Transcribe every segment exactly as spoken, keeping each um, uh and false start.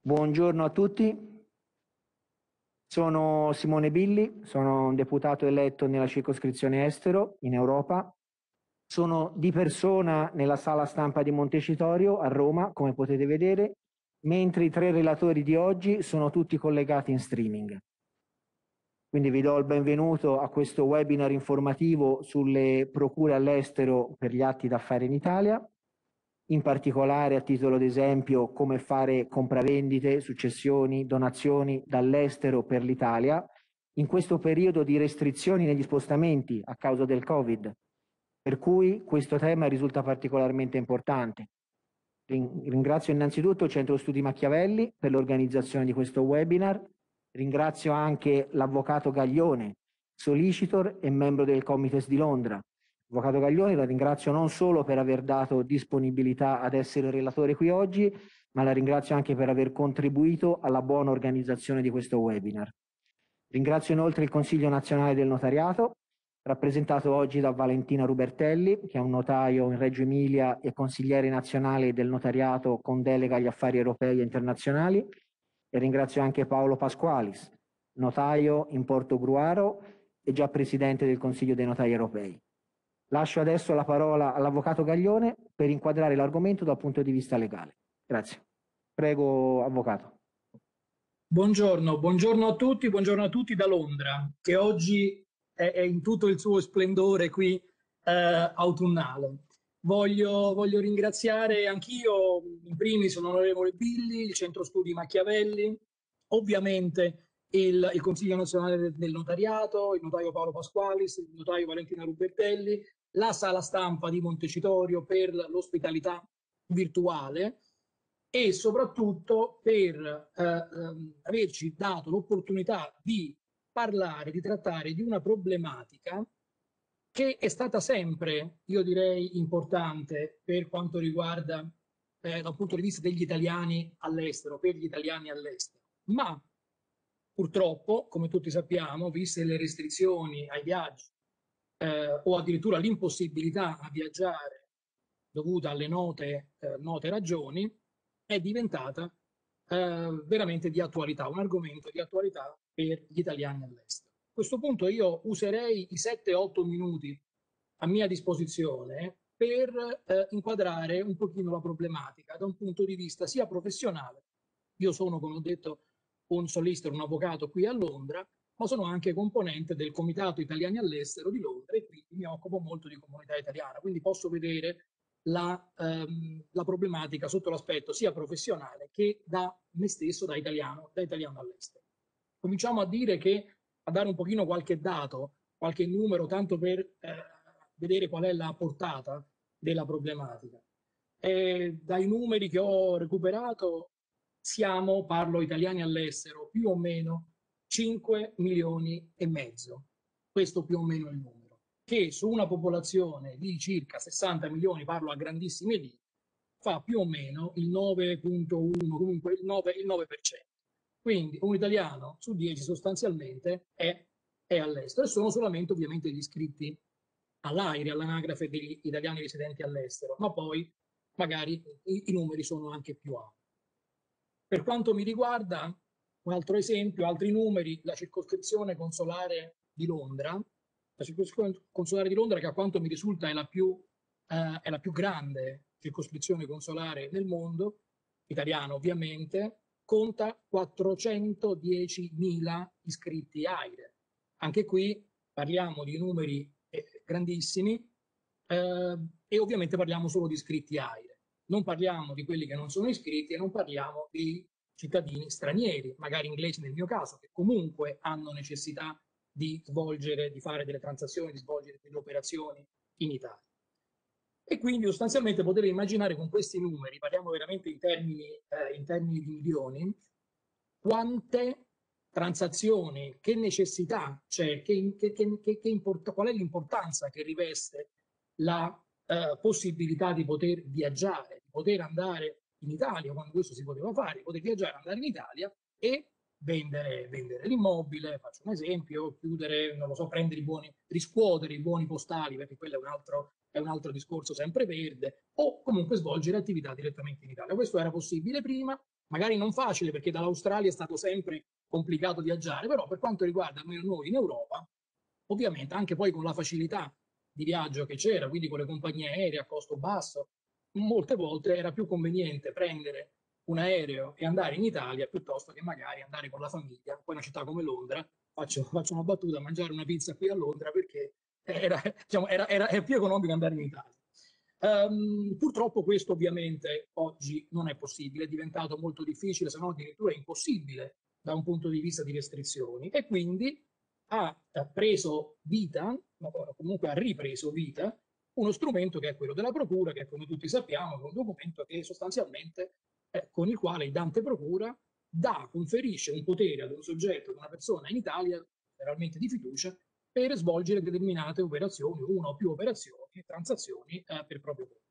Buongiorno a tutti, sono Simone Billi, sono un deputato eletto nella circoscrizione estero in Europa. Sono di persona nella sala stampa di Montecitorio a Roma, come potete vedere, mentre i tre relatori di oggi sono tutti collegati in streaming. Quindi vi do il benvenuto a questo webinar informativo sulle procure all'estero per gli atti d'affari in Italia. In particolare, a titolo d'esempio, come fare compravendite, successioni, donazioni dall'estero per l'Italia in questo periodo di restrizioni negli spostamenti a causa del Covid, per cui questo tema risulta particolarmente importante. Ringrazio innanzitutto il Centro Studi Machiavelli per l'organizzazione di questo webinar, ringrazio anche l'Avvocato Gaglione, solicitor e membro del Comites di Londra. Avvocato Gaglione, la ringrazio non solo per aver dato disponibilità ad essere relatore qui oggi, ma la ringrazio anche per aver contribuito alla buona organizzazione di questo webinar. Ringrazio inoltre il Consiglio Nazionale del Notariato, rappresentato oggi da Valentina Rubertelli, che è un notaio in Reggio Emilia e consigliere nazionale del notariato con delega agli affari europei e internazionali, e ringrazio anche Paolo Pasqualis, notaio in Portogruaro e già presidente del Consiglio dei Notai Europei. Lascio adesso la parola all'Avvocato Gaglione per inquadrare l'argomento dal punto di vista legale. Grazie. Prego, Avvocato. Buongiorno, buongiorno a tutti, buongiorno a tutti da Londra, che oggi è, è in tutto il suo splendore qui eh, autunnale. Voglio, voglio ringraziare anch'io, in primis l'onorevole Billi, il Centro Studi Machiavelli, ovviamente il, il Consiglio Nazionale del, del Notariato, il notaio Paolo Pasqualis, il notaio Valentina Rubertelli, la sala stampa di Montecitorio per l'ospitalità virtuale, e soprattutto per eh, ehm, averci dato l'opportunità di parlare, di trattare di una problematica che è stata sempre, io direi, importante per quanto riguarda eh, dal punto di vista degli italiani all'estero, per gli italiani all'estero. Ma purtroppo, come tutti sappiamo, viste le restrizioni ai viaggi eh, o addirittura l'impossibilità a viaggiare dovuta alle note, eh, note ragioni, è diventata eh, veramente di attualità, un argomento di attualità per gli italiani all'estero. A questo punto io userei i sette otto minuti a mia disposizione per eh, inquadrare un pochino la problematica da un punto di vista sia professionale. Io sono, come ho detto, un solicitor, un avvocato qui a Londra, ma sono anche componente del Comitato Italiani all'Estero di Londra e quindi mi occupo molto di comunità italiana, quindi posso vedere la, ehm, la problematica sotto l'aspetto sia professionale che da me stesso, da italiano, da italiano all'estero. Cominciamo a dire che, a dare un pochino qualche dato, qualche numero, tanto per eh, vedere qual è la portata della problematica. E dai numeri che ho recuperato siamo, parlo italiani all'estero, più o meno cinque milioni e mezzo. Questo più o meno è il numero, che su una popolazione di circa sessanta milioni, parlo a grandissime linee, fa più o meno il nove virgola uno, comunque il nove, il nove per cento. Quindi un italiano su dieci sostanzialmente è, è all'estero, e sono solamente ovviamente gli iscritti all'AIRE, all'anagrafe degli italiani residenti all'estero, ma poi magari i, i numeri sono anche più alti. Per quanto mi riguarda, un altro esempio, altri numeri, la circoscrizione consolare di Londra, la circoscrizione consolare di Londra, che a quanto mi risulta è la più, eh, è la più grande circoscrizione consolare nel mondo, italiana ovviamente, conta quattrocentodiecimila iscritti AIRE. Anche qui parliamo di numeri eh, grandissimi eh, e ovviamente parliamo solo di iscritti AIRE. Non parliamo di quelli che non sono iscritti e non parliamo di cittadini stranieri, magari inglesi nel mio caso, che comunque hanno necessità di svolgere, di fare delle transazioni, di svolgere delle operazioni in Italia. E quindi sostanzialmente potete immaginare con questi numeri, parliamo veramente in termini, eh, in termini di milioni, quante transazioni, che necessità c'è, che, che, che, che import- qual è l'importanza che riveste la eh, possibilità di poter viaggiare, di poter andare in Italia, quando questo si poteva fare, di poter viaggiare, andare in Italia e vendere, vendere l'immobile, faccio un esempio, chiudere, non lo so, prendere i buoni, riscuotere i buoni postali, perché quello è un altro, è un altro discorso sempre verde, o comunque svolgere attività direttamente in Italia. Questo era possibile prima, magari non facile perché dall'Australia è stato sempre complicato viaggiare, però per quanto riguarda noi in Europa, ovviamente anche poi con la facilità di viaggio che c'era, quindi con le compagnie aeree a costo basso, molte volte era più conveniente prendere un aereo e andare in Italia piuttosto che magari andare con la famiglia, poi una città come Londra, faccio, faccio una battuta, mangiare una pizza qui a Londra perché era, diciamo, era, era, era più economico andare in Italia. Um, purtroppo questo ovviamente oggi non è possibile, è diventato molto difficile, se non addirittura impossibile da un punto di vista di restrizioni, e quindi ha preso vita, o comunque ha ripreso vita, uno strumento che è quello della procura, che come tutti sappiamo è un documento che sostanzialmente è con il quale il Dante Procura dà, conferisce un potere ad un soggetto, ad una persona in Italia, generalmente di fiducia, per svolgere determinate operazioni, una o più operazioni, transazioni eh, per proprio conto.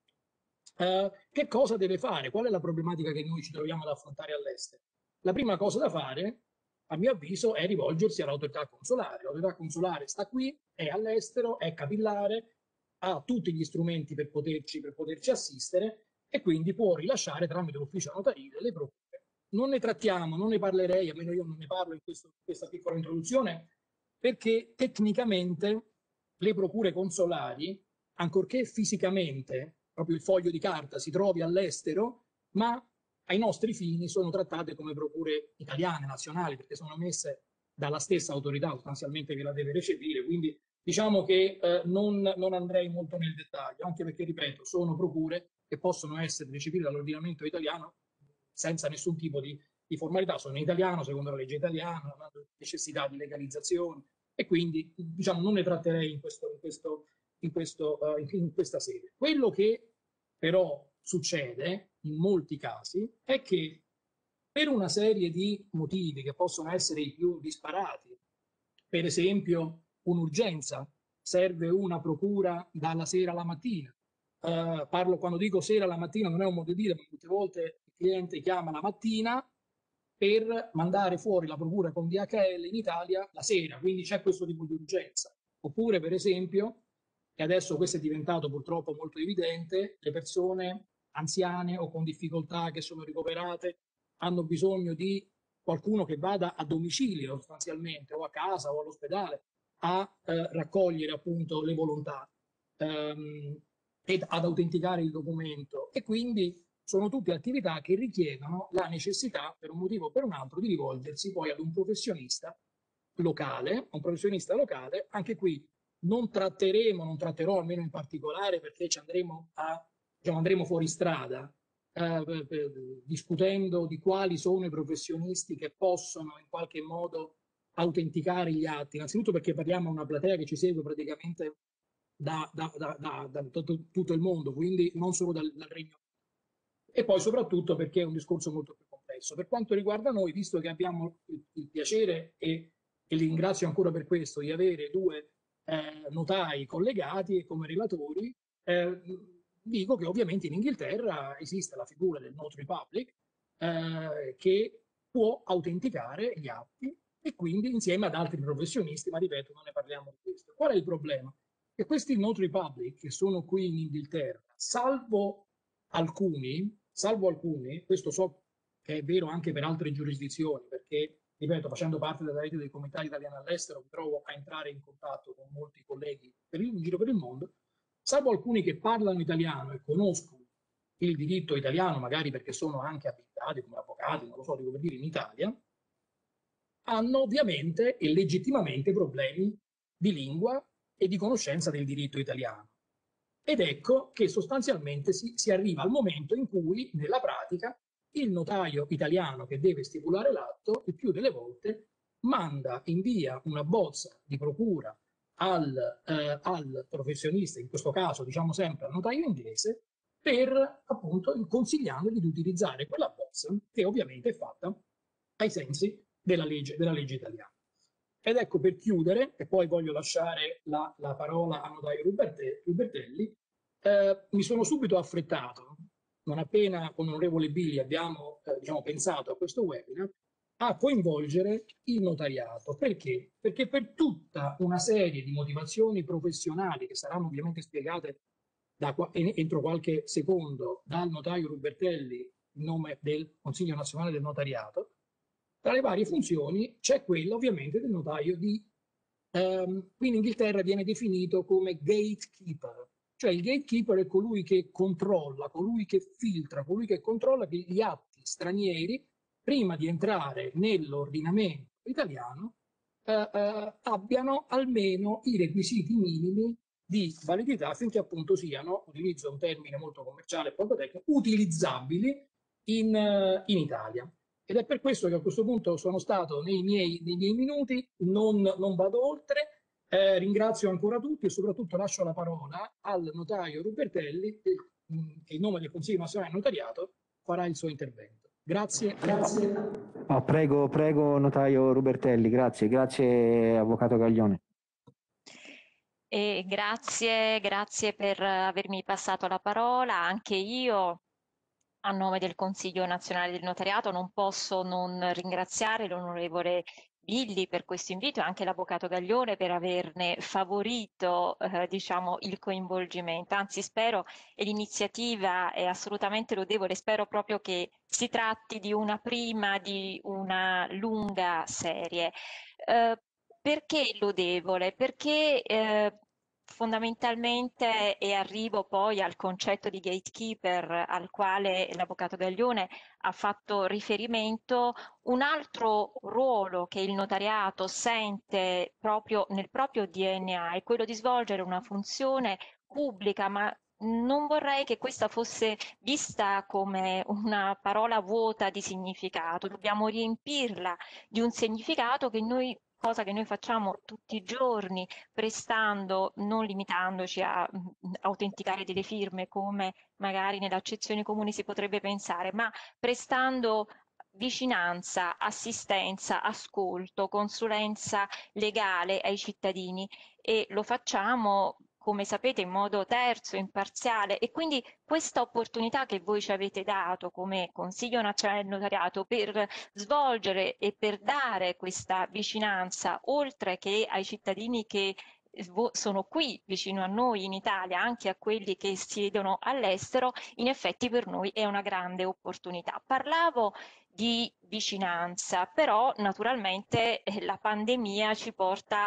Uh, che cosa deve fare? Qual è la problematica che noi ci troviamo ad affrontare all'estero? La prima cosa da fare, a mio avviso, è rivolgersi all'autorità consolare. L'autorità consolare sta qui, è all'estero, è capillare, ha tutti gli strumenti per poterci, per poterci assistere e quindi può rilasciare tramite l'ufficio notarile le procure. Non ne trattiamo, non ne parlerei, almeno io non ne parlo in, questo, in questa piccola introduzione, perché tecnicamente le procure consolari, ancorché fisicamente proprio il foglio di carta si trovi all'estero, ma ai nostri fini sono trattate come procure italiane, nazionali, perché sono emesse dalla stessa autorità sostanzialmente che la deve recepire, quindi diciamo che eh, non, non andrei molto nel dettaglio, anche perché, ripeto, sono procure che possono essere recepite dall'ordinamento italiano senza nessun tipo di, di formalità, sono in italiano, secondo la legge italiana, non hanno necessità di legalizzazione, e quindi diciamo non ne tratterei in, questo, in, questo, in, questo, uh, in, in questa sede. Quello che però succede in molti casi è che per una serie di motivi che possono essere i più disparati, per esempio un'urgenza, serve una procura dalla sera alla mattina. Uh, parlo, quando dico sera alla mattina non è un modo di dire, ma molte volte il cliente chiama la mattina per mandare fuori la procura con D H L in Italia la sera, quindi c'è questo tipo di urgenza. Oppure, per esempio, e adesso questo è diventato purtroppo molto evidente, le persone anziane o con difficoltà che sono ricoverate hanno bisogno di qualcuno che vada a domicilio sostanzialmente, o a casa o all'ospedale, a eh, raccogliere appunto le volontà ehm, ed ad autenticare il documento. E quindi sono tutte attività che richiedono la necessità, per un motivo o per un altro, di rivolgersi poi ad un professionista locale, un professionista locale. Anche qui non tratteremo, non tratterò almeno in particolare perché ci andremo a, diciamo, andremo fuori strada eh, per, per, discutendo di quali sono i professionisti che possono in qualche modo autenticare gli atti, innanzitutto perché parliamo di una platea che ci segue praticamente da, da, da, da, da tutto, tutto il mondo, quindi non solo dal, dal Regno Unito. E poi soprattutto perché è un discorso molto più complesso. Per quanto riguarda noi, visto che abbiamo il, il piacere, e, e li ringrazio ancora per questo, di avere due eh, notai collegati e come relatori, eh, dico che ovviamente in Inghilterra esiste la figura del Notary Public eh, che può autenticare gli atti, e quindi insieme ad altri professionisti, ma ripeto, non ne parliamo di questo. Qual è il problema? Che questi Notary Public che sono qui in Inghilterra, salvo alcuni, salvo alcuni, questo so che è vero anche per altre giurisdizioni, perché, ripeto, facendo parte della rete dei comitati italiani all'estero, mi trovo a entrare in contatto con molti colleghi per il, in giro per il mondo, salvo alcuni che parlano italiano e conoscono il diritto italiano, magari perché sono anche abilitati come avvocati, non lo so, dico per dire, in Italia, hanno ovviamente e legittimamente problemi di lingua e di conoscenza del diritto italiano. Ed ecco che sostanzialmente si, si arriva al momento in cui, nella pratica, il notaio italiano che deve stipulare l'atto, il più delle volte, manda, invia una bozza di procura al, eh, al professionista, in questo caso diciamo sempre al notaio inglese, per appunto consigliandogli di utilizzare quella bozza che ovviamente è fatta ai sensi della legge, della legge italiana. Ed ecco, per chiudere, e poi voglio lasciare la, la parola a notaio Rubertelli, eh, mi sono subito affrettato, non appena con l'onorevole Billi abbiamo eh, diciamo, pensato a questo webinar, a coinvolgere il notariato. Perché? Perché per tutta una serie di motivazioni professionali che saranno ovviamente spiegate da, entro qualche secondo dal notaio Rubertelli il nome del Consiglio Nazionale del Notariato, tra le varie funzioni c'è quella ovviamente del notaio di, ehm, qui in Inghilterra viene definito come gatekeeper, cioè il gatekeeper è colui che controlla, colui che filtra, colui che controlla che gli atti stranieri, prima di entrare nell'ordinamento italiano, eh, eh, abbiano almeno i requisiti minimi di validità affinché appunto siano, utilizzo un termine molto commerciale e poco tecnico, utilizzabili in, uh, in Italia. Ed è per questo che a questo punto sono stato nei miei, nei miei minuti, non, non vado oltre, eh, ringrazio ancora tutti e soprattutto lascio la parola al notaio Rubertelli che, che in nome del Consiglio Nazionale del Notariato farà il suo intervento. Grazie. Grazie. Oh, prego, prego, notaio Rubertelli, grazie, grazie, avvocato Gaglione. E grazie, grazie per avermi passato la parola. Anche io, a nome del Consiglio Nazionale del Notariato, non posso non ringraziare l'onorevole Billi per questo invito e anche l'avvocato Gaglione per averne favorito eh, diciamo, il coinvolgimento. Anzi, spero, e l'iniziativa è assolutamente lodevole, spero proprio che si tratti di una prima di una lunga serie. Eh, perché lodevole? Perché eh, fondamentalmente, e arrivo poi al concetto di gatekeeper al quale l'avvocato Gaglione ha fatto riferimento, un altro ruolo che il notariato sente proprio nel proprio D N A è quello di svolgere una funzione pubblica, ma non vorrei che questa fosse vista come una parola vuota di significato, dobbiamo riempirla di un significato che noi cosa che noi facciamo tutti i giorni, prestando, non limitandoci a mh, autenticare delle firme come magari nell'accezione comune si potrebbe pensare, ma prestando vicinanza, assistenza, ascolto, consulenza legale ai cittadini e lo facciamo, come sapete, in modo terzo, imparziale e quindi questa opportunità che voi ci avete dato come Consiglio Nazionale del Notariato per svolgere e per dare questa vicinanza, oltre che ai cittadini che sono qui vicino a noi in Italia, anche a quelli che siedono all'estero, in effetti per noi è una grande opportunità. Parlavo di vicinanza, però naturalmente la pandemia ci porta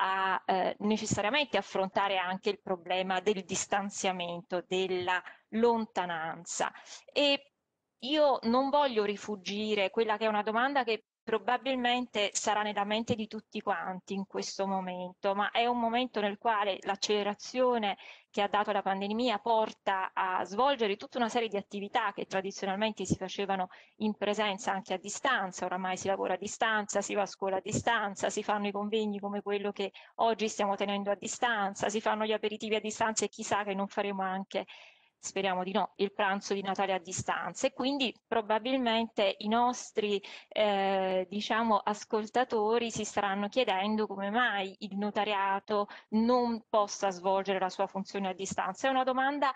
a eh, necessariamente affrontare anche il problema del distanziamento, della lontananza. E io non voglio rifuggire quella che è una domanda che probabilmente sarà nella mente di tutti quanti in questo momento, ma è un momento nel quale l'accelerazione che ha dato la pandemia porta a svolgere tutta una serie di attività che tradizionalmente si facevano in presenza anche a distanza, oramai si lavora a distanza, si va a scuola a distanza, si fanno i convegni come quello che oggi stiamo tenendo a distanza, si fanno gli aperitivi a distanza e chissà che non faremo anche, speriamo di no, il pranzo di Natale a distanza e quindi probabilmente i nostri eh, diciamo ascoltatori si staranno chiedendo come mai il notariato non possa svolgere la sua funzione a distanza. È una domanda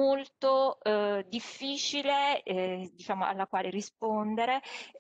molto eh, difficile eh, diciamo alla quale rispondere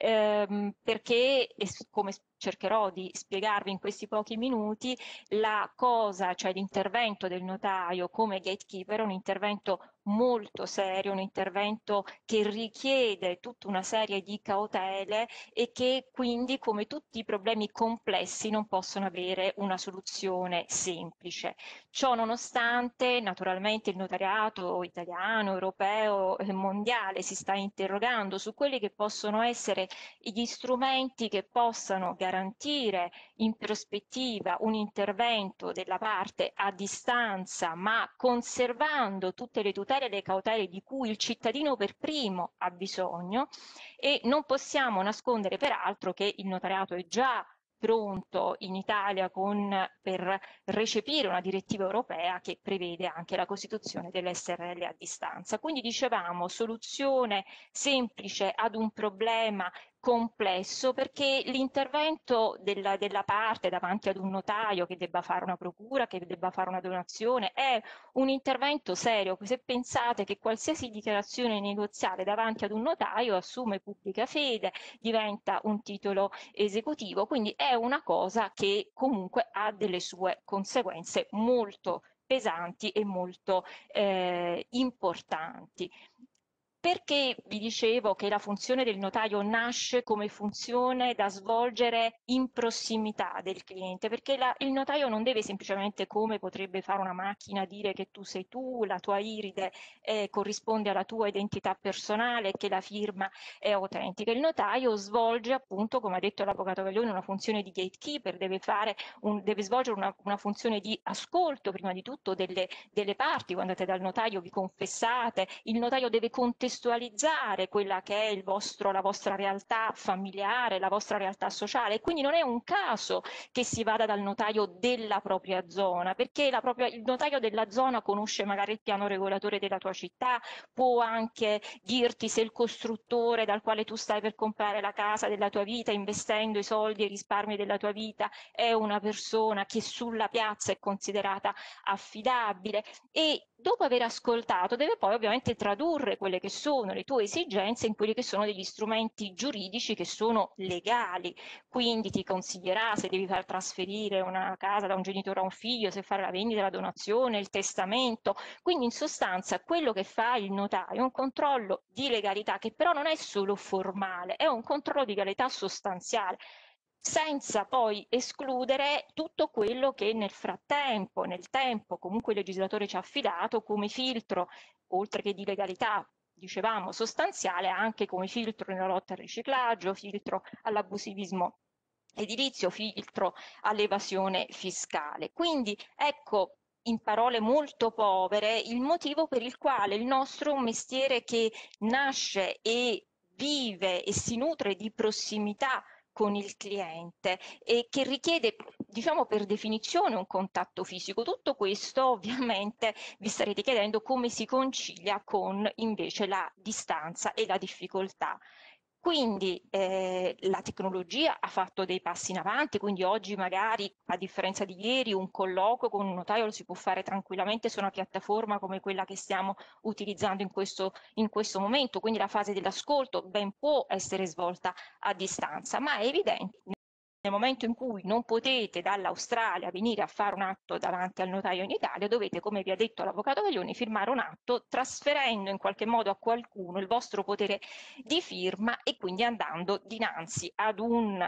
ehm, perché come cercherò di spiegarvi in questi pochi minuti, la cosa, cioè l'intervento del notaio come gatekeeper è un intervento molto serio, un intervento che richiede tutta una serie di cautele e che quindi, come tutti i problemi complessi, non possono avere una soluzione semplice. Ciò nonostante, naturalmente il notariato italiano, europeo e mondiale si sta interrogando su quelli che possono essere gli strumenti che possano garantire in prospettiva un intervento della parte a distanza, ma conservando tutte le tutele e le cautele di cui il cittadino per primo ha bisogno e non possiamo nascondere peraltro che il notariato è già pronto in Italia con, per recepire una direttiva europea che prevede anche la costituzione dell'S R L a distanza. Quindi dicevamo soluzione semplice ad un problema complesso perché l'intervento della, della parte davanti ad un notaio che debba fare una procura, che debba fare una donazione, è un intervento serio. Se pensate che qualsiasi dichiarazione negoziale davanti ad un notaio assume pubblica fede, diventa un titolo esecutivo, quindi è una cosa che comunque ha delle sue conseguenze molto pesanti e molto eh, importanti. Perché vi dicevo che la funzione del notaio nasce come funzione da svolgere in prossimità del cliente? Perché la, il notaio non deve semplicemente, come potrebbe fare una macchina, dire che tu sei tu, la tua iride eh, corrisponde alla tua identità personale, che la firma è autentica. Il notaio svolge appunto, come ha detto l'avvocato Gaglione, una funzione di gatekeeper, deve, fare un, deve svolgere una, una funzione di ascolto prima di tutto delle, delle parti. Quando andate dal notaio vi confessate, il notaio deve contestualizzare quella che è il vostro, la vostra realtà familiare, la vostra realtà sociale, e quindi non è un caso che si vada dal notaio della propria zona, perché la propria, il notaio della zona conosce magari il piano regolatore della tua città, può anche dirti se il costruttore dal quale tu stai per comprare la casa della tua vita, investendo i soldi e i risparmi della tua vita, è una persona che sulla piazza è considerata affidabile, e dopo aver ascoltato deve poi ovviamente tradurre quelle che sono le tue esigenze in quelli che sono degli strumenti giuridici che sono legali. Quindi ti consiglierà se devi far trasferire una casa da un genitore a un figlio, se fare la vendita, la donazione, il testamento. Quindi in sostanza quello che fa il notaio è un controllo di legalità, che però non è solo formale, è un controllo di legalità sostanziale, senza poi escludere tutto quello che nel frattempo, nel tempo, comunque il legislatore ci ha affidato come filtro, oltre che di legalità, dicevamo, sostanziale, anche come filtro nella lotta al riciclaggio, filtro all'abusivismo edilizio, filtro all'evasione fiscale. Quindi ecco, in parole molto povere, il motivo per il quale il nostro è un mestiere che nasce e vive e si nutre di prossimità con il cliente e che richiede, diciamo, per definizione un contatto fisico. Tutto questo ovviamente vi starete chiedendo come si concilia con invece la distanza e la difficoltà. Quindi eh, la tecnologia ha fatto dei passi in avanti, quindi oggi magari, a differenza di ieri, un colloquio con un notaio lo si può fare tranquillamente su una piattaforma come quella che stiamo utilizzando in questo, in questo momento, quindi la fase dell'ascolto ben può essere svolta a distanza, ma è evidente nel momento in cui non potete dall'Australia venire a fare un atto davanti al notaio in Italia, dovete, come vi ha detto l'avvocato Gaglioni, firmare un atto trasferendo in qualche modo a qualcuno il vostro potere di firma e quindi andando dinanzi ad, un,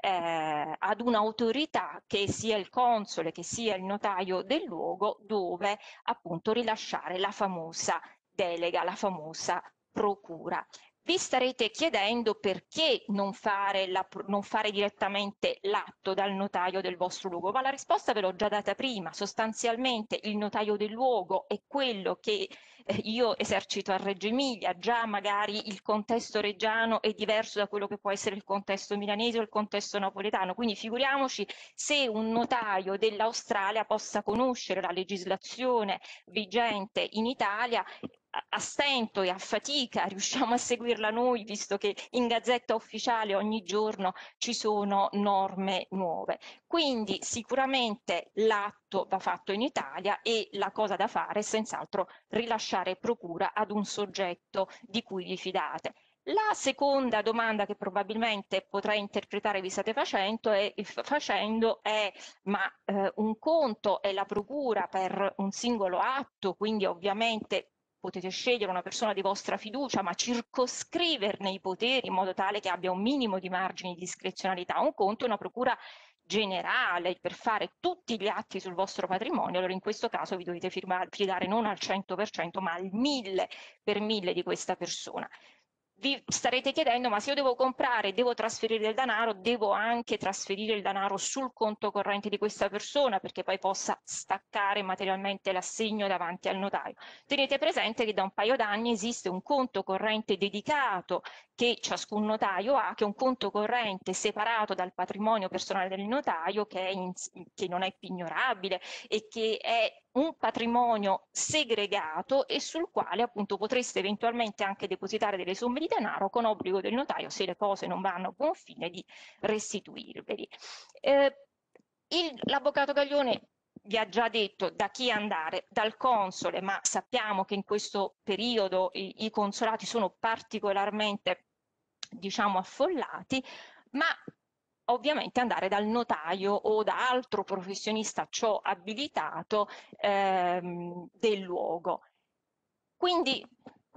eh, ad un'autorità che sia il console, che sia il notaio del luogo, dove appunto rilasciare la famosa delega, la famosa procura. Vi starete chiedendo perché non fare, la, non fare direttamente l'atto dal notaio del vostro luogo, ma la risposta ve l'ho già data prima. Sostanzialmente il notaio del luogo è quello che eh, io esercito a Reggio Emilia, già magari il contesto reggiano è diverso da quello che può essere il contesto milanese o il contesto napoletano, quindi figuriamoci se un notaio dell'Australia possa conoscere la legislazione vigente in Italia. A stento e a fatica riusciamo a seguirla noi, visto che in Gazzetta Ufficiale ogni giorno ci sono norme nuove. Quindi sicuramente l'atto va fatto in Italia e la cosa da fare è senz'altro rilasciare procura ad un soggetto di cui vi fidate. La seconda domanda che probabilmente potrei interpretare vi state facendo è, facendo è ma eh, un conto è la procura per un singolo atto, quindi ovviamente potete scegliere una persona di vostra fiducia, ma circoscriverne i poteri in modo tale che abbia un minimo di margini di discrezionalità. Un conto è una procura generale per fare tutti gli atti sul vostro patrimonio, allora in questo caso vi dovete firmare, fidare non al cento per cento ma al mille per mille di questa persona. Vi starete chiedendo, ma se io devo comprare, devo trasferire del denaro, devo anche trasferire il denaro sul conto corrente di questa persona perché poi possa staccare materialmente l'assegno davanti al notaio. Tenete presente che da un paio d'anni esiste un conto corrente dedicato che ciascun notaio ha, che è un conto corrente separato dal patrimonio personale del notaio, che, è in, che non è pignorabile e che è un patrimonio segregato e sul quale appunto potreste eventualmente anche depositare delle somme di denaro con obbligo del notaio, se le cose non vanno a buon fine, di restituirveli. Eh, l'avvocato Gaglione vi ha già detto da chi andare, dal console, ma sappiamo che in questo periodo i, i consolati sono particolarmente, diciamo, affollati, ma ovviamente andare dal notaio o da altro professionista ciò abilitato ehm, del luogo. Quindi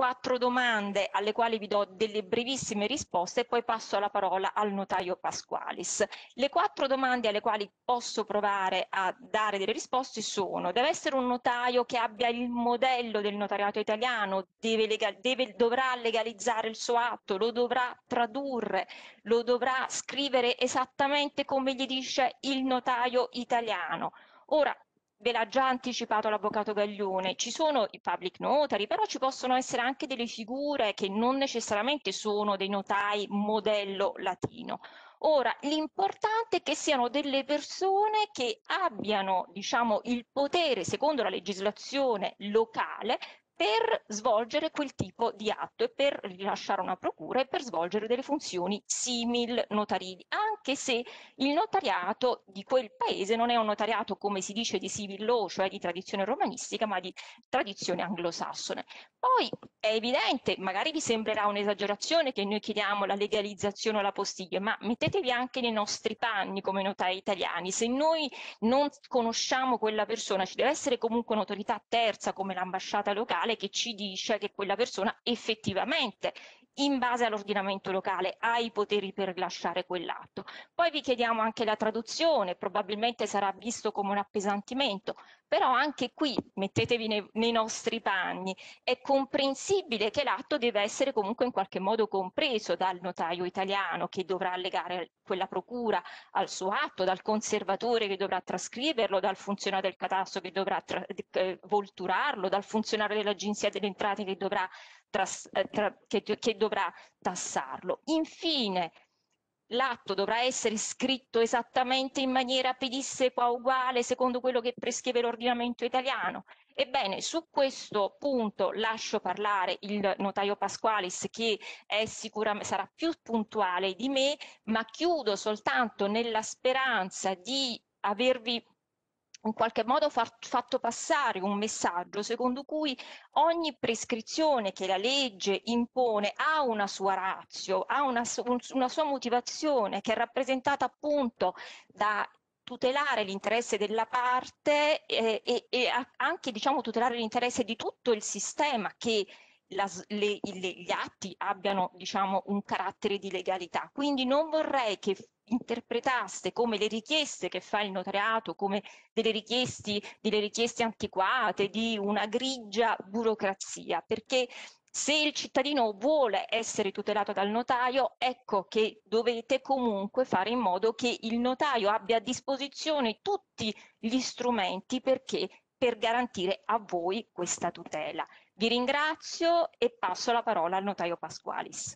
quattro domande alle quali vi do delle brevissime risposte e poi passo la parola al notaio Pasqualis. Le quattro domande alle quali posso provare a dare delle risposte sono: deve essere un notaio che abbia il modello del notariato italiano, deve legal, deve, dovrà legalizzare il suo atto, lo dovrà tradurre, lo dovrà scrivere esattamente come gli dice il notaio italiano. Ora, ve l'ha già anticipato l'avvocato Gaglione, ci sono i public notary, però ci possono essere anche delle figure che non necessariamente sono dei notai modello latino. Ora, l'importante è che siano delle persone che abbiano, diciamo, il potere, secondo la legislazione locale, per svolgere quel tipo di atto e per rilasciare una procura e per svolgere delle funzioni simil notarili, anche se il notariato di quel paese non è un notariato, come si dice, di civil law, cioè di tradizione romanistica, ma di tradizione anglosassone. Poi è evidente, magari vi sembrerà un'esagerazione che noi chiediamo la legalizzazione o la postiglia, ma mettetevi anche nei nostri panni come notai italiani. Se noi non conosciamo quella persona, ci deve essere comunque un'autorità terza come l'ambasciata locale che ci dice che quella persona effettivamente, in base all'ordinamento locale, ha i poteri per rilasciare quell'atto. Poi vi chiediamo anche la traduzione, probabilmente sarà visto come un appesantimento, però anche qui mettetevi nei, nei nostri panni, è comprensibile che l'atto deve essere comunque in qualche modo compreso dal notaio italiano che dovrà allegare quella procura al suo atto, dal conservatore che dovrà trascriverlo, dal funzionario del catasto che dovrà eh, volturarlo, dal funzionario dell'agenzia delle entrate che dovrà, tras, eh, tra, che, che dovrà tassarlo. Infine, l'atto dovrà essere scritto esattamente in maniera pedissequa uguale secondo quello che prescrive l'ordinamento italiano. Ebbene, su questo punto lascio parlare il notaio Pasqualis, che è sicuramente sarà più puntuale di me, ma chiudo soltanto nella speranza di avervi in qualche modo far, fatto passare un messaggio secondo cui ogni prescrizione che la legge impone ha una sua ratio, ha una, una sua motivazione, che è rappresentata appunto da tutelare l'interesse della parte eh, e, e anche, diciamo, tutelare l'interesse di tutto il sistema, che la, le, le, gli atti abbiano, diciamo, un carattere di legalità. Quindi non vorrei che interpretaste come le richieste che fa il notariato come delle richieste, delle richieste antiquate, di una grigia burocrazia, perché se il cittadino vuole essere tutelato dal notaio, ecco che dovete comunque fare in modo che il notaio abbia a disposizione tutti gli strumenti perché per garantire a voi questa tutela. Vi ringrazio e passo la parola al notaio Pasqualis.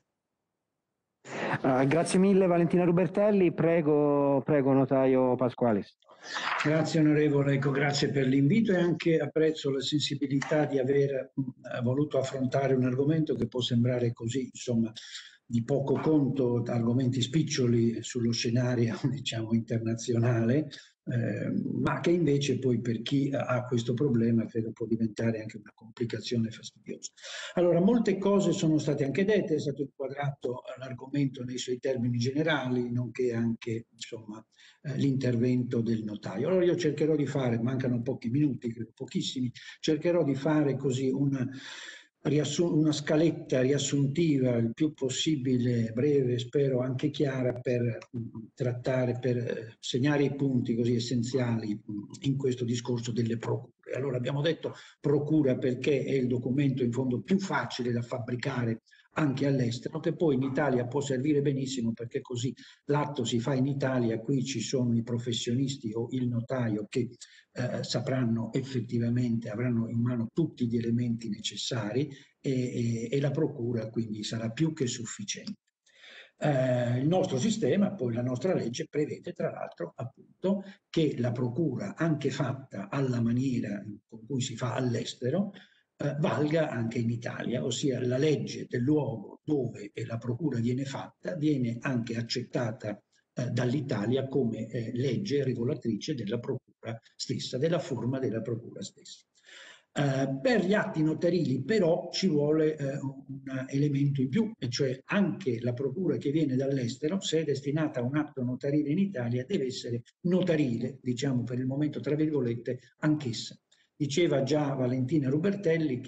Uh, grazie mille Valentina Rubertelli, prego, prego notaio Pasqualis. Grazie onorevole, ecco, grazie per l'invito e anche apprezzo la sensibilità di aver mh, voluto affrontare un argomento che può sembrare così, insomma, di poco conto, argomenti spiccioli sullo scenario, diciamo, internazionale, eh, ma che invece poi per chi ha questo problema credo può diventare anche una complicazione fastidiosa. Allora, molte cose sono state anche dette, è stato inquadrato l'argomento nei suoi termini generali, nonché anche, insomma, eh, l'intervento del notaio. Allora io cercherò di fare, mancano pochi minuti, credo pochissimi, cercherò di fare così una una scaletta riassuntiva il più possibile breve, spero anche chiara, per trattare, per segnare i punti così essenziali in questo discorso delle procure. Allora abbiamo detto procura perché è il documento in fondo più facile da fabbricare anche all'estero, che poi in Italia può servire benissimo perché così l'atto si fa in Italia, qui ci sono i professionisti o il notaio che eh, sapranno effettivamente, avranno in mano tutti gli elementi necessari e, e, e la procura quindi sarà più che sufficiente. Eh, il nostro sistema, poi la nostra legge, prevede tra l'altro appunto che la procura, anche fatta alla maniera con cui si fa all'estero, Eh, valga anche in Italia, ossia la legge del luogo dove la procura viene fatta viene anche accettata eh, dall'Italia come eh, legge regolatrice della procura stessa, della forma della procura stessa. Eh, per gli atti notarili però ci vuole eh, un elemento in più, e cioè anche la procura che viene dall'estero, se è destinata a un atto notarile in Italia, deve essere notarile, diciamo per il momento tra virgolette, anch'essa. Diceva già Valentina Rubertelli che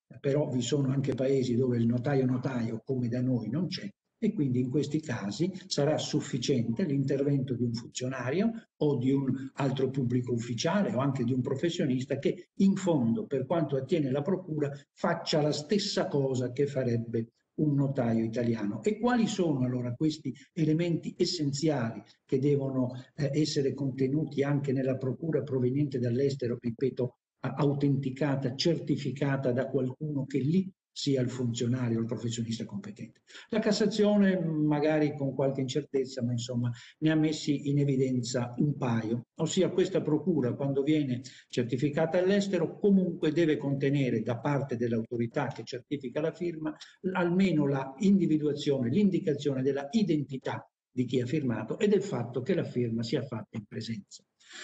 però vi sono anche paesi dove il notaio notaio come da noi non c'è, e quindi in questi casi sarà sufficiente l'intervento di un funzionario o di un altro pubblico ufficiale o anche di un professionista che in fondo, per quanto attiene la procura, faccia la stessa cosa che farebbe un notaio italiano. E quali sono allora questi elementi essenziali che devono eh, essere contenuti anche nella procura proveniente dall'estero, ripeto, autenticata, certificata da qualcuno che lì sia il funzionario o il professionista competente? La Cassazione, magari con qualche incertezza, ma insomma ne ha messi in evidenza un paio, ossia questa procura, quando viene certificata all'estero, comunque deve contenere da parte dell'autorità che certifica la firma almeno la individuazione, l'indicazione della identità di chi ha firmato e del fatto che la firma sia fatta in presenza.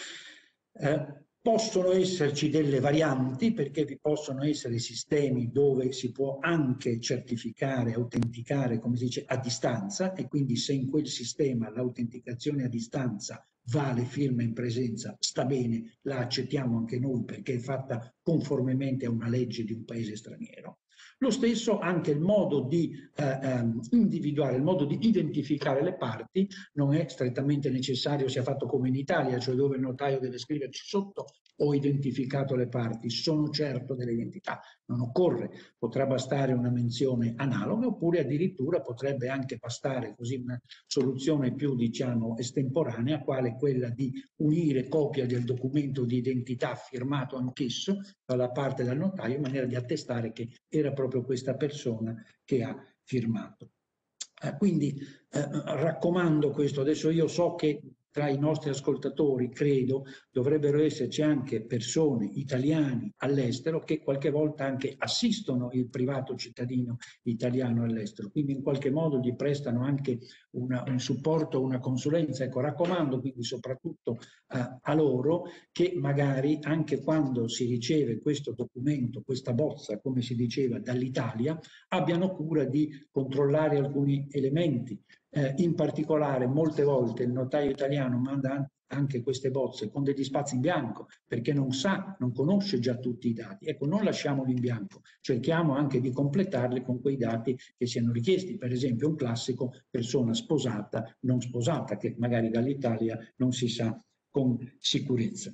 Eh, Possono esserci delle varianti, perché vi possono essere sistemi dove si può anche certificare, autenticare, come si dice, a distanza, e quindi se in quel sistema l'autenticazione a distanza vale firma in presenza, sta bene, la accettiamo anche noi perché è fatta conformemente a una legge di un paese straniero. Lo stesso anche il modo di eh, ehm, individuare, il modo di identificare le parti non è strettamente necessario sia fatto come in Italia, cioè dove il notaio deve scriverci sotto ho identificato le parti, sono certo dell'identità. Non occorre, potrà bastare una menzione analoga, oppure addirittura potrebbe anche bastare così una soluzione più, diciamo, estemporanea, quale quella di unire copia del documento di identità firmato anch'esso dalla parte del notaio in maniera di attestare che era proprio questa persona che ha firmato. Eh, quindi eh, raccomando questo. Adesso io so che tra i nostri ascoltatori, credo, dovrebbero esserci anche persone, italiani all'estero, che qualche volta anche assistono il privato cittadino italiano all'estero, quindi in qualche modo gli prestano anche una, un supporto, una consulenza. Ecco, raccomando quindi soprattutto eh, a loro che magari anche quando si riceve questo documento, questa bozza, come si diceva, dall'Italia, abbiano cura di controllare alcuni elementi. Eh, in particolare molte volte il notaio italiano manda anche queste bozze con degli spazi in bianco perché non sa, non conosce già tutti i dati. Ecco, non lasciamoli in bianco, cerchiamo anche di completarli con quei dati che siano richiesti. Per esempio un classico persona sposata, non sposata, che magari dall'Italia non si sa con sicurezza.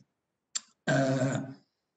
Uh,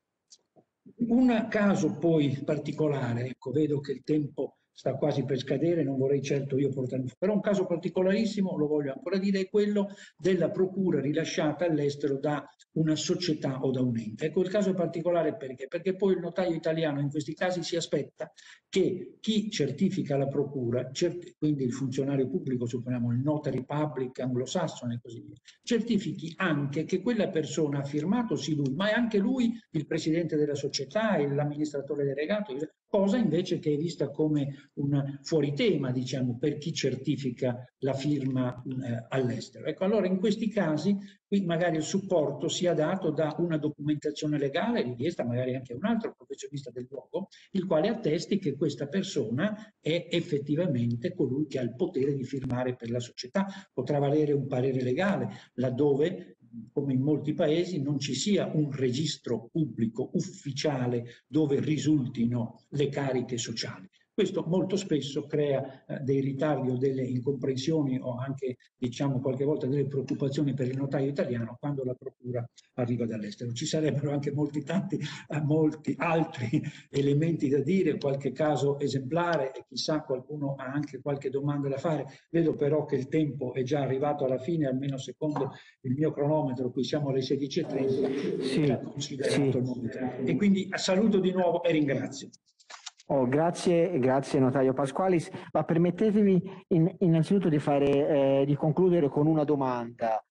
un caso poi particolare, ecco, vedo che il tempo sta quasi per scadere, non vorrei certo io portarmi, però un caso particolarissimo, lo voglio ancora dire, è quello della procura rilasciata all'estero da una società o da un ente. Ecco, il caso è particolare perché? Perché poi il notaio italiano in questi casi si aspetta che chi certifica la procura, quindi il funzionario pubblico, supponiamo il notary public anglosassone e così via, certifichi anche che quella persona ha firmato sì lui, ma è anche lui il presidente della società, l'amministratore delegato, cosa invece che è vista come un fuoritema, diciamo, per chi certifica la firma eh, all'estero. Ecco, allora in questi casi qui magari il supporto sia dato da una documentazione legale richiesta magari anche a un altro professionista del luogo, il quale attesti che questa persona è effettivamente colui che ha il potere di firmare per la società. Potrà valere un parere legale laddove, come in molti paesi, non ci sia un registro pubblico ufficiale dove risultino le cariche sociali. Questo molto spesso crea eh, dei ritardi o delle incomprensioni o anche, diciamo, qualche volta delle preoccupazioni per il notaio italiano quando la procura arriva dall'estero. Ci sarebbero anche molti, tanti, eh, molti altri elementi da dire, qualche caso esemplare e chissà qualcuno ha anche qualche domanda da fare. Vedo però che il tempo è già arrivato alla fine, almeno secondo il mio cronometro, qui siamo alle sedici e trenta, sì, considerato sì. Il momento. E quindi saluto di nuovo e ringrazio. Oh, grazie, grazie notaio Pasqualis, ma permettetemi in, innanzitutto di, fare, eh, di concludere con una domanda.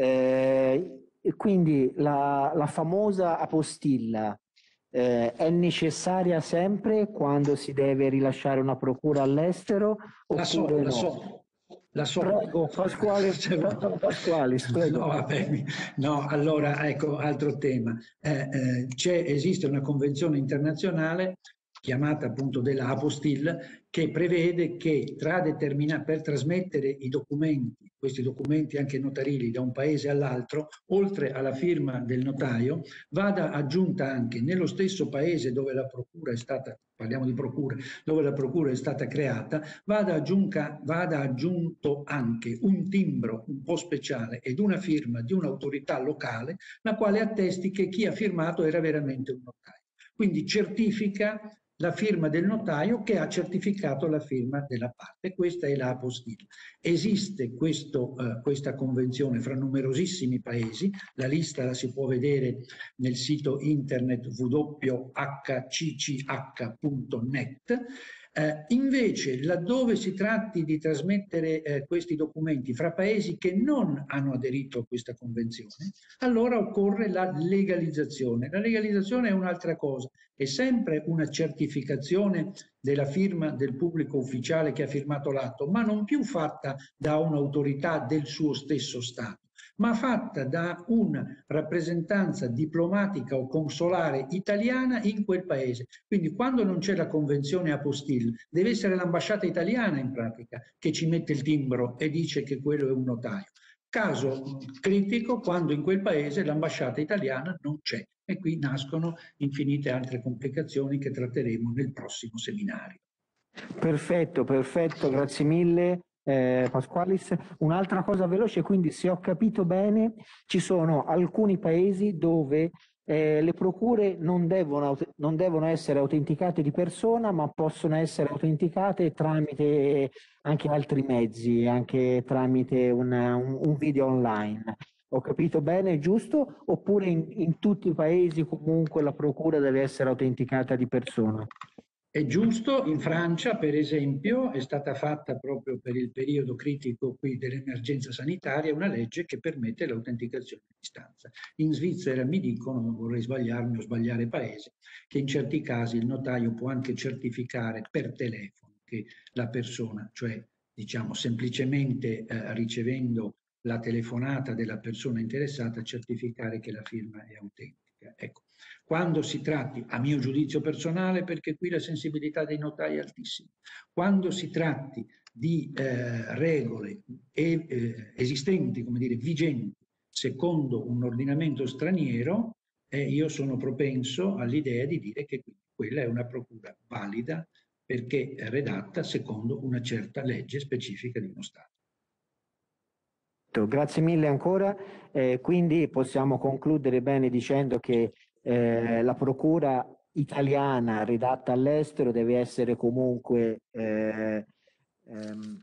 Eh, quindi la, la famosa apostilla eh, è necessaria sempre quando si deve rilasciare una procura all'estero? La so, no? la so. La so. Prego, Pasquale, Pasqualis, prego. No, vabbè, no, allora, ecco, altro tema. Eh, eh, c'è, esiste una convenzione internazionale chiamata appunto della apostille, che prevede che tra determinati, per trasmettere i documenti, questi documenti anche notarili da un paese all'altro, oltre alla firma del notaio, vada aggiunta anche nello stesso paese dove la procura è stata, parliamo di procura, dove la procura è stata creata, vada, aggiunta, vada aggiunto anche un timbro un po' speciale ed una firma di un'autorità locale, la quale attesti che chi ha firmato era veramente un notaio. Quindi certifica la firma del notaio che ha certificato la firma della parte. Questa è la apostille. Esiste questo, uh, questa convenzione fra numerosissimi paesi, la lista la si può vedere nel sito internet w w w punto h c c h punto net. Eh, invece, laddove si tratti di trasmettere eh, questi documenti fra paesi che non hanno aderito a questa convenzione, allora occorre la legalizzazione. La legalizzazione è un'altra cosa, è sempre una certificazione della firma del pubblico ufficiale che ha firmato l'atto, ma non più fatta da un'autorità del suo stesso Stato, ma fatta da una rappresentanza diplomatica o consolare italiana in quel paese. Quindi quando non c'è la convenzione apostille, deve essere l'ambasciata italiana in pratica che ci mette il timbro e dice che quello è un notaio. Caso critico quando in quel paese l'ambasciata italiana non c'è, e qui nascono infinite altre complicazioni che tratteremo nel prossimo seminario. Perfetto, perfetto, grazie mille. Eh, Pasqualis, un'altra cosa veloce, quindi se ho capito bene ci sono alcuni paesi dove eh, le procure non devono, non devono essere autenticate di persona, ma possono essere autenticate tramite anche altri mezzi, anche tramite una, un, un video online. Ho capito bene, giusto? Oppure in, in tutti i paesi comunque la procura deve essere autenticata di persona? È giusto, in Francia per esempio è stata fatta proprio per il periodo critico qui dell'emergenza sanitaria una legge che permette l'autenticazione a distanza. In Svizzera mi dicono, non vorrei sbagliarmi o sbagliare paese, che in certi casi il notaio può anche certificare per telefono che la persona, cioè diciamo semplicemente eh, ricevendo la telefonata della persona interessata, certificare che la firma è autentica. Ecco. Quando si tratti, a mio giudizio personale, perché qui la sensibilità dei notai è altissima, quando si tratti di eh, regole e, eh, esistenti, come dire, vigenti, secondo un ordinamento straniero, eh, io sono propenso all'idea di dire che quella è una procura valida perché è redatta secondo una certa legge specifica di uno Stato. Grazie mille ancora, eh, quindi possiamo concludere bene dicendo che eh, la procura italiana redatta all'estero deve essere comunque eh, ehm,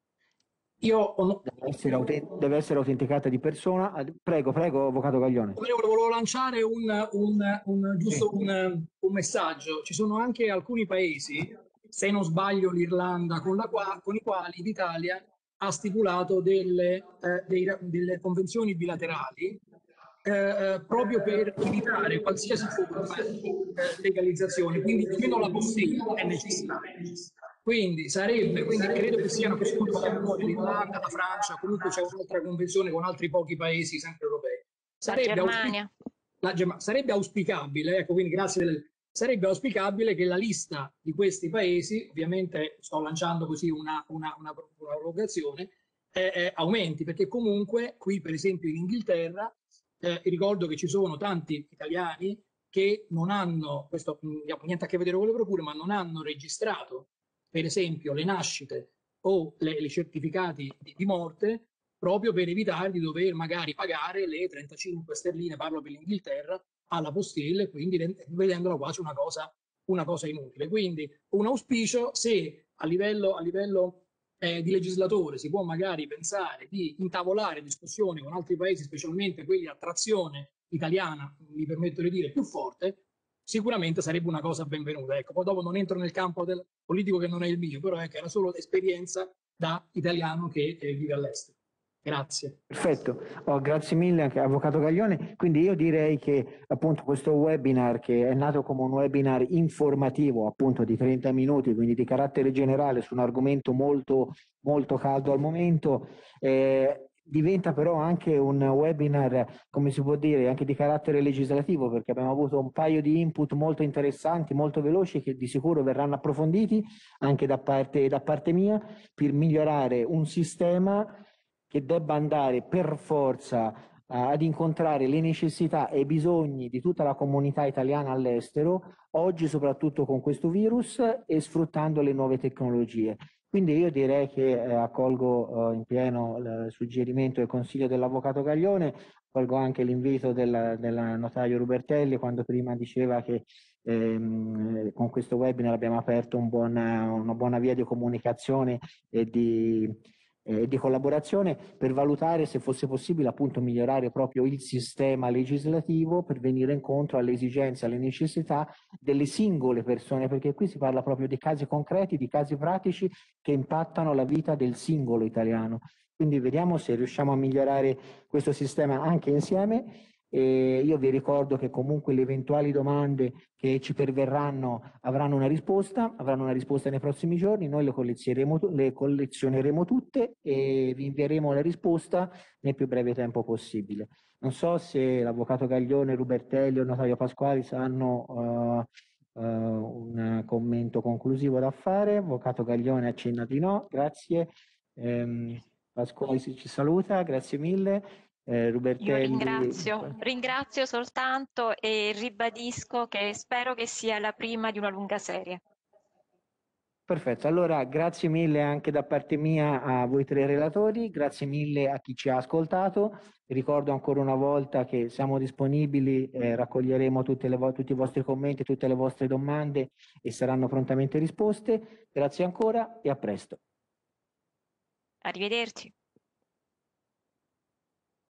Io deve, essere autent- deve essere autenticata di persona. Prego, prego, avvocato Gaglione. Io volevo lanciare un, un, un, giusto un, un messaggio. Ci sono anche alcuni paesi, se non sbaglio l'Irlanda, con, la qua, con i quali l'Italia ha stipulato delle, eh, dei, delle convenzioni bilaterali eh, proprio per evitare qualsiasi forma di eh, legalizzazione, quindi nemmeno la possibilità è necessaria. Quindi sarebbe, quindi credo che siano che sono l'Irlanda, la Francia, comunque c'è un'altra convenzione con altri pochi paesi sempre europei. Sarebbe, la Germania. La Germania. Sarebbe auspicabile, ecco, quindi grazie del, sarebbe auspicabile che la lista di questi paesi, ovviamente sto lanciando così una, una, una, una provocazione, eh, eh, aumenti, perché comunque qui per esempio in Inghilterra eh, ricordo che ci sono tanti italiani che non hanno, questo non ha niente a che vedere con le procure, ma non hanno registrato per esempio le nascite o le, i certificati di, di morte proprio per evitare di dover magari pagare le trentacinque sterline, parlo per l'Inghilterra, alla postille, quindi vedendola quasi una cosa, una cosa inutile. Quindi un auspicio, se a livello, a livello eh, di legislatore si può magari pensare di intavolare discussioni con altri paesi, specialmente quelli a trazione italiana, mi permetto di dire, più forte, sicuramente sarebbe una cosa benvenuta. Ecco, poi dopo non entro nel campo del politico che non è il mio, però ecco, era solo esperienza da italiano che eh, vive all'estero. Grazie. Perfetto, oh, grazie mille anche avvocato Gaglione. Quindi io direi che appunto questo webinar, che è nato come un webinar informativo appunto di trenta minuti, quindi di carattere generale su un argomento molto molto caldo al momento, eh, diventa però anche un webinar, come si può dire, anche di carattere legislativo, perché abbiamo avuto un paio di input molto interessanti, molto veloci, che di sicuro verranno approfonditi anche da parte, da parte mia, per migliorare un sistema che debba andare per forza ad incontrare le necessità e i bisogni di tutta la comunità italiana all'estero, oggi soprattutto con questo virus e sfruttando le nuove tecnologie. Quindi io direi che eh, accolgo eh, in pieno il suggerimento e il consiglio dell'avvocato Gaglione, accolgo anche l'invito del, del notaio Rubertelli quando prima diceva che ehm, con questo webinar abbiamo aperto un buona, una buona via di comunicazione e di eh, di collaborazione per valutare se fosse possibile appunto migliorare proprio il sistema legislativo per venire incontro alle esigenze, alle necessità delle singole persone, perché qui si parla proprio di casi concreti, di casi pratici che impattano la vita del singolo italiano. Quindi vediamo se riusciamo a migliorare questo sistema anche insieme. E io vi ricordo che comunque le eventuali domande che ci perverranno avranno una risposta, avranno una risposta nei prossimi giorni, noi le collezioneremo, le collezioneremo tutte e vi invieremo la risposta nel più breve tempo possibile. Non so se l'avvocato Gaglione, Rubertelli o il notaio Pasquali hanno uh, uh, un commento conclusivo da fare. Avvocato Gaglione accenna di no, grazie. Um, Pasquali ci saluta, grazie mille. Eh, Rubertelli... Io ringrazio, ringrazio soltanto e ribadisco che spero che sia la prima di una lunga serie. Perfetto, allora grazie mille anche da parte mia a voi tre relatori, grazie mille a chi ci ha ascoltato. Ricordo ancora una volta che siamo disponibili, eh, raccoglieremo tutte le tutti i vostri commenti, tutte le vostre domande e saranno prontamente risposte. Grazie ancora e a presto. Arrivederci.